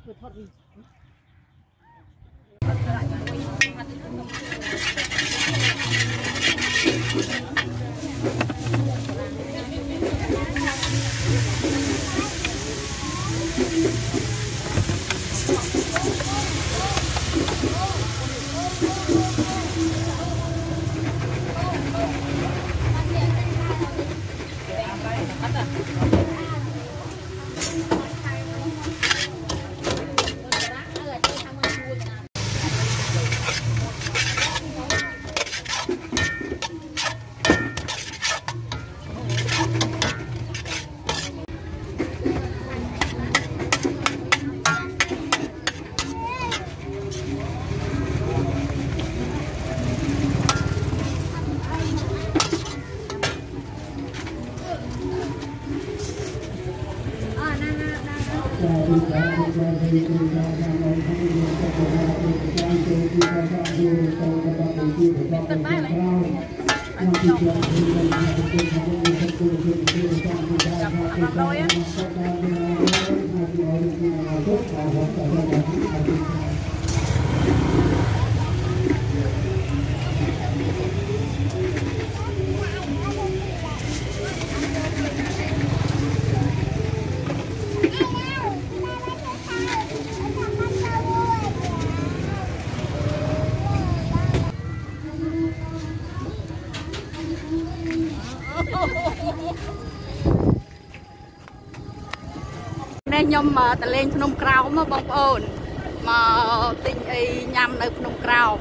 nhom mà ta lên phnom krau mà bông ồn mà tình ấy nhằm nơi phnom krau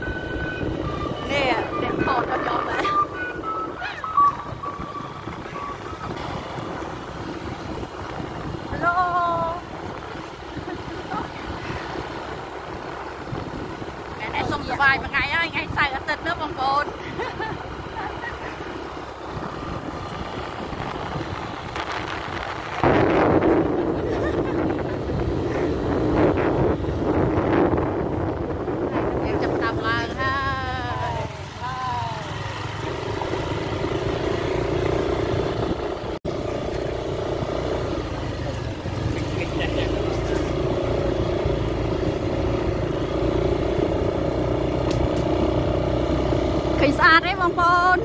nè đẹp thọ cho nhóm đấy hello ngày nay xong bài mà ngày xài ở tịch nữa bông ồnสะอาดđấy bông bồn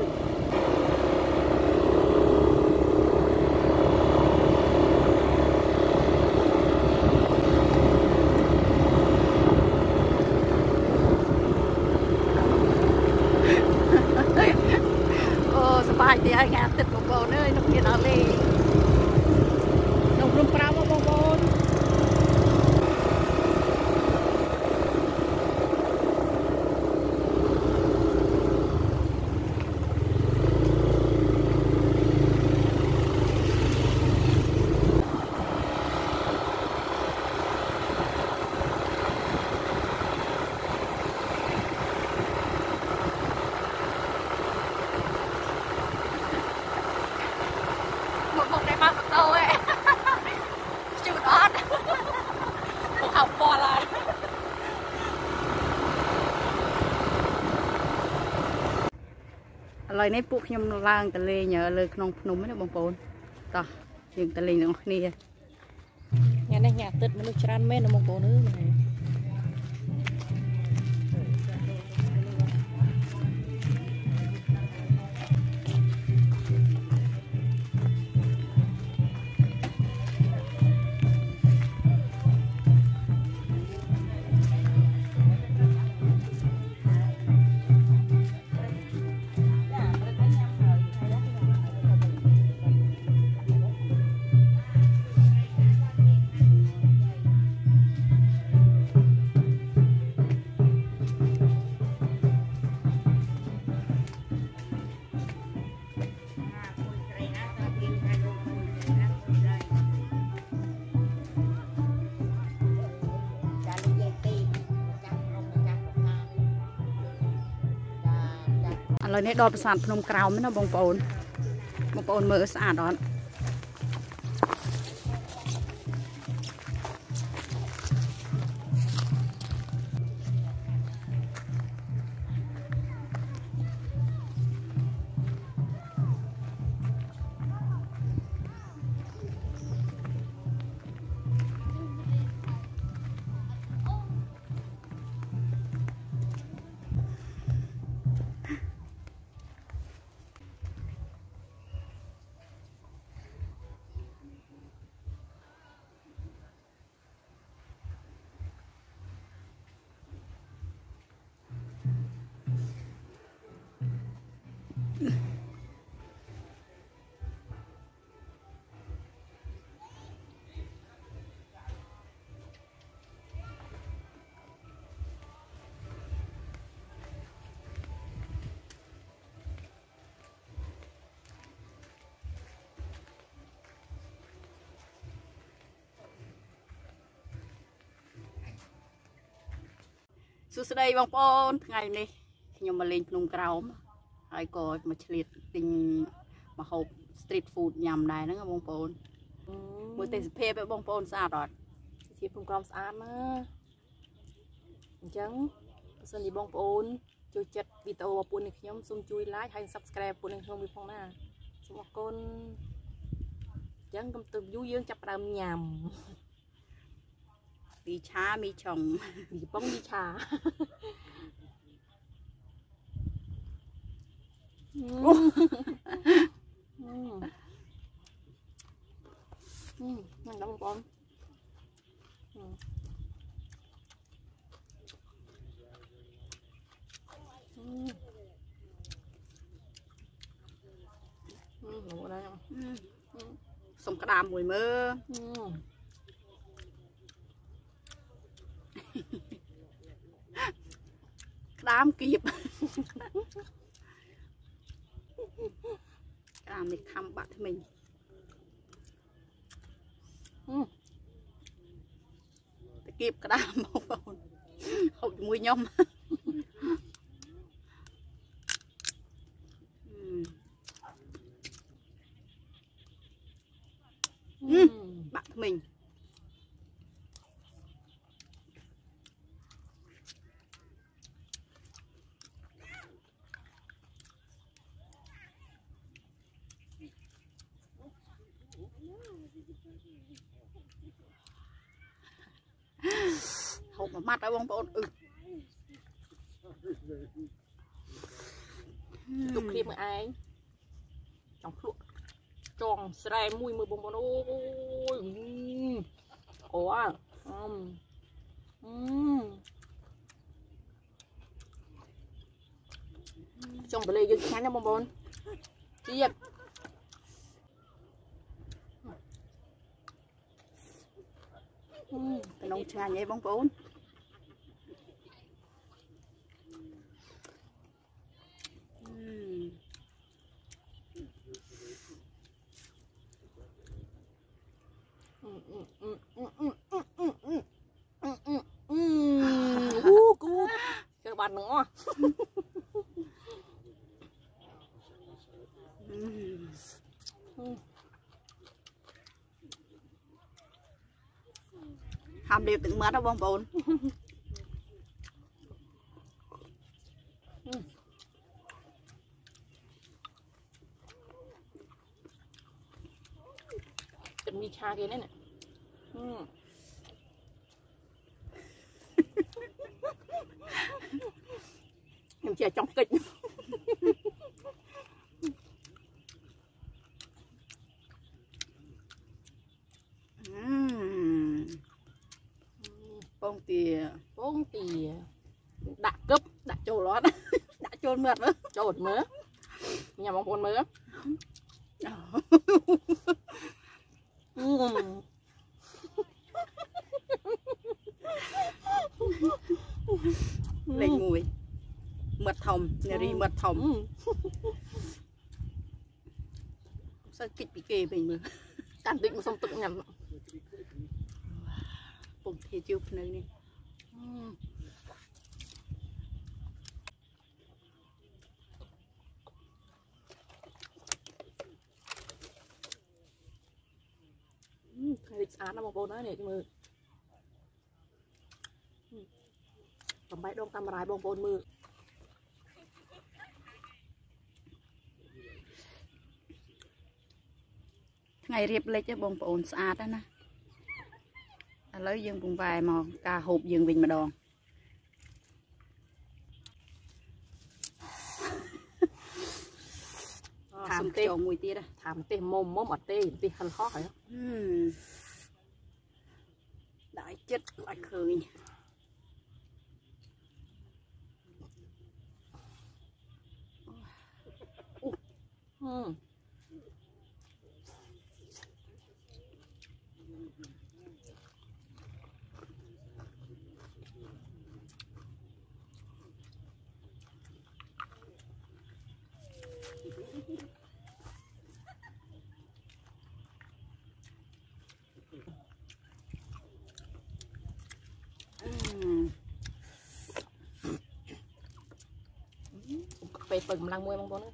ôสบายดีงานติดบงบนเลยนกเห็นอะไรนกรุ่มปลาบงบนlời này buộc nhom lang tà lê nhờ lời non phnom đấy bông bồn tao dừng tà lê nó kia nhà này nhà tết mình được tràn men nó bông bồn nữa này lời này đo sản phnom krau mới nó bông bồn mỡ sả đó สุดท้ายบางปอนไงนี่ยมมาเล่นพนมกราวไอ้ก็มาเฉลี่ยติงมาหอบสตรีทฟู้ดยำได้นะบางปอนมือเตะสเปรย์ไปบางปอนสะอาดหรอชีพพนมกราวสะอาดนะจังส่วนนี้บางปอนช่วยจัดวิดีโอปุ่นในขยมซุ่มช่วยไลค์ให้ subscribe ปุ่นในขยมมีพงหน้าสมกลจังกำตึกยุ่ยงจับดำยำมีช้ามีชงมีป้องมีชานั่นน้ำป้องหนูอะไรอ่ะสมกระดามมวยมือดามกีบดามในคำบัดmìnhตะกีบกระดามมองหกมวยย่อมบัดmình hộp mà mắt ở bông bông tục khi mà ai trong lúc tròn sài mùi mùi bông bông ôi trong bể dương khá nha bông bông chi vậy cái nông trà nhảy bóng bóng các bạn nữa hàm đều từng mát đó bông bồn cần mi cha kia đấy nè em chè trong kịch bông tìa đã cấp đã trộn lót đã trộn mượt nữa trộn mớ nhà bông bồn mớ lên mùi mật thòng nhà đi mật thòng sao kịch bị kề mình mà cản định mà xong tự nhầm bông thì chưa nơi này án nó một cô nói này cho mưa cầm bãi đông cầm rải bông bồn mưa ngày riệp lấy cho bông bồn sạch đó nè lấy dương bông vài mà cà hộp dương bình mà đòn thảm tê mùi tê đây thảm tê mồm mồm ở tê tê hằn khó phải không đại chất lại khơi ไปเปิดกำลังมวยบางคน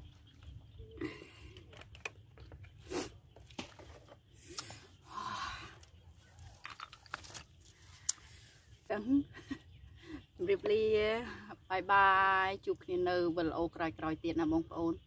รีบเรียบายบายจุกนี่เนอร์เวลโอกรอยๆเตียนนะบองโอน